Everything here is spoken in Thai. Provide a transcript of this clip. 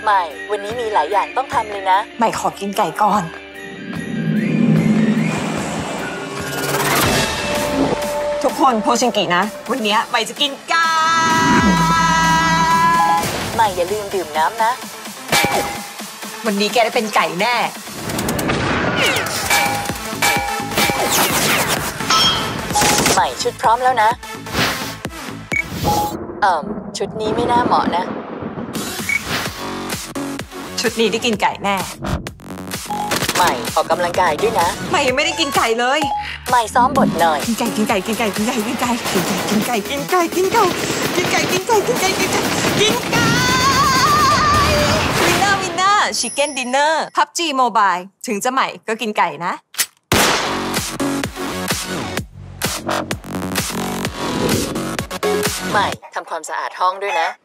ใหม่วันนี้มีหลายอย่างต้องทำเลยนะใหม่ขอกินไก่ก่อนทุกคนโพชิงกินะวันนี้ใหม่จะกินไก่ใหม่อย่าลืมดื่มน้ำนะวันนี้แกได้เป็นไก่แน่ใหม่ชุดพร้อมแล้วนะชุดนี้ไม่น่าเหมาะนะชุดนี้ได้กินไก่แน่ใหม่ออกกำลังกายด้วยนะใหม่ยังไม่ได้กินไก่เลยใหม่ซ้อมบทหน่อยกินไก่กินไก่กินไก่กินไก่กินไก่กินไก่กินไก่กินไก่กินไก่กินไก่กินไก่กินไก่กินไก่กินไก่วินเนอร์ชิคเก้นดินเนอร์พับจีโมบายถึงจะใหม่ก็กินไก่นะใหม่ทำความสะอาดห้องด้วยนะ